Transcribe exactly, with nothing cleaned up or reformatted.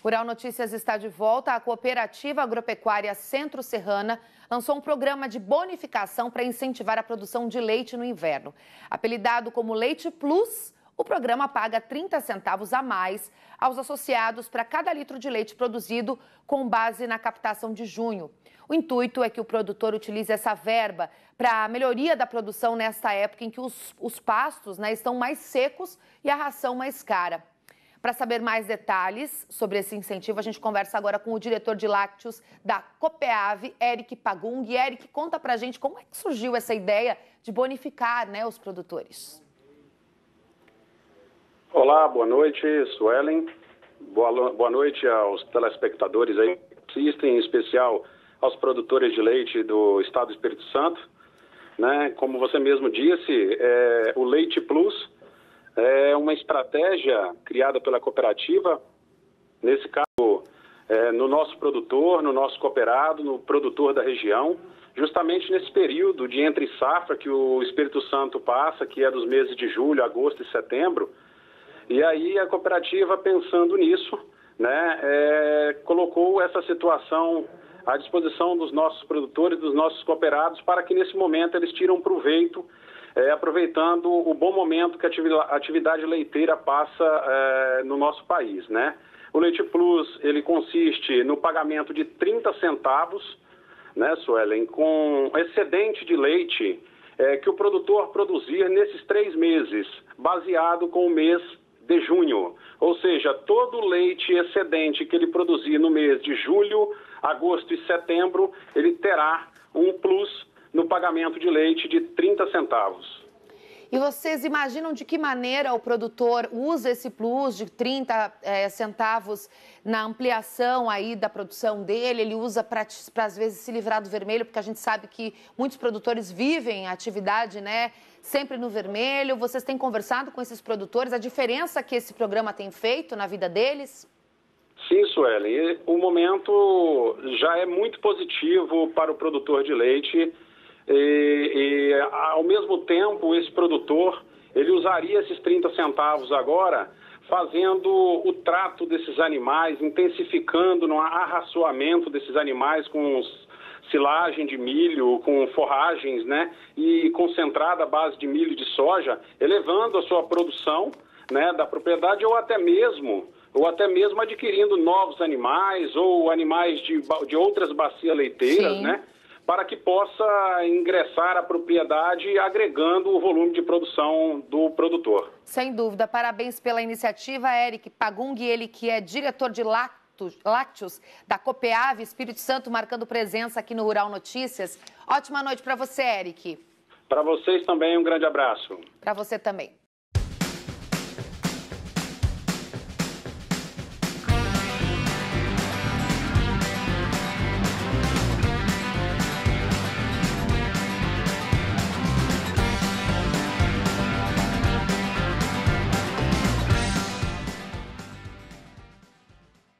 Rural Notícias está de volta. A Cooperativa Agropecuária Centro-Serrana lançou um programa de bonificação para incentivar a produção de leite no inverno. Apelidado como Leite Plus, o programa paga trinta centavos a mais aos associados para cada litro de leite produzido com base na captação de junho. O intuito é que o produtor utilize essa verba para a melhoria da produção nesta época em que os, os pastos, né, estão mais secos e a ração mais cara. Para saber mais detalhes sobre esse incentivo, a gente conversa agora com o diretor de lácteos da Copeave, Eric Pagung. E Eric, conta pra gente como é que surgiu essa ideia de bonificar, né, os produtores. Olá, boa noite, Suelen. Boa, boa noite aos telespectadores aí que assistem, em especial aos produtores de leite do estado do Espírito Santo. Né? Como você mesmo disse, é, o Leite Plus é uma estratégia criada pela cooperativa, nesse caso, é, no nosso produtor, no nosso cooperado, no produtor da região, justamente nesse período de entre safra que o Espírito Santo passa, que é dos meses de julho, agosto e setembro. E aí a cooperativa, pensando nisso, né, é, colocou essa situação à disposição dos nossos produtores, dos nossos cooperados, para que nesse momento eles tiram proveito, É, aproveitando o bom momento que a atividade leiteira passa é, no nosso país, né? O Leite Plus, ele consiste no pagamento de trinta centavos, né, Suelen, com excedente de leite é, que o produtor produzir nesses três meses, baseado com o mês de junho. Ou seja, todo o leite excedente que ele produzir no mês de julho, agosto e setembro, ele terá um plus no pagamento de leite de trinta centavos. E vocês imaginam de que maneira o produtor usa esse plus de trinta é, centavos na ampliação aí da produção dele? Ele usa para, às vezes, se livrar do vermelho, porque a gente sabe que muitos produtores vivem a atividade, né, sempre no vermelho. Vocês têm conversado com esses produtores? A diferença que esse programa tem feito na vida deles? Sim, Suelen. O momento já é muito positivo para o produtor de leite. E, e ao mesmo tempo esse produtor ele usaria esses trinta centavos agora fazendo o trato desses animais, intensificando no arraçoamento desses animais com silagem de milho, com forragens, né, e concentrada à base de milho e de soja, elevando a sua produção, né, da propriedade, ou até mesmo ou até mesmo adquirindo novos animais ou animais de, de outras bacias leiteiras, Sim. né, para que possa ingressar à propriedade agregando o volume de produção do produtor. Sem dúvida. Parabéns pela iniciativa, Eric Pagung, ele que é diretor de lácteos da Copeave Espírito Santo, marcando presença aqui no Rural Notícias. Ótima noite para você, Eric. Para vocês também, um grande abraço. Para você também.